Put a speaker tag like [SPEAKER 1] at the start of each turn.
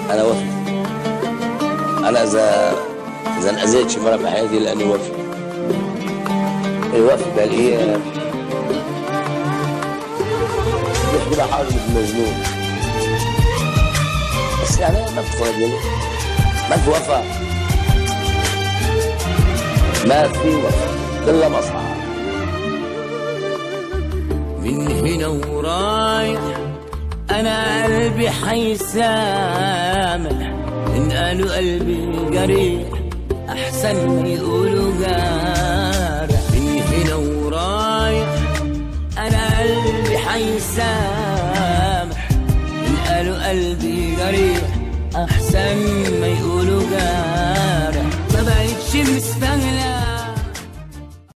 [SPEAKER 1] انا وفي. انا اذا انأذيتش مره في حياتي لاني وفي. الوفي بالايام مش كده حاجه مجنون، بس يعني ما في فاضي، ما في وفاء، ما في وفاء كله مصلحه.
[SPEAKER 2] من هنا ورايح انا قلبي حيسامح، ان قالوا قلبي جريح احسن ما يقولوا جارح. من هنا ورايح انا قلبي حيسامح، ان قالوا قلبي جريح احسن ما يقولوا جارح. ما بقتش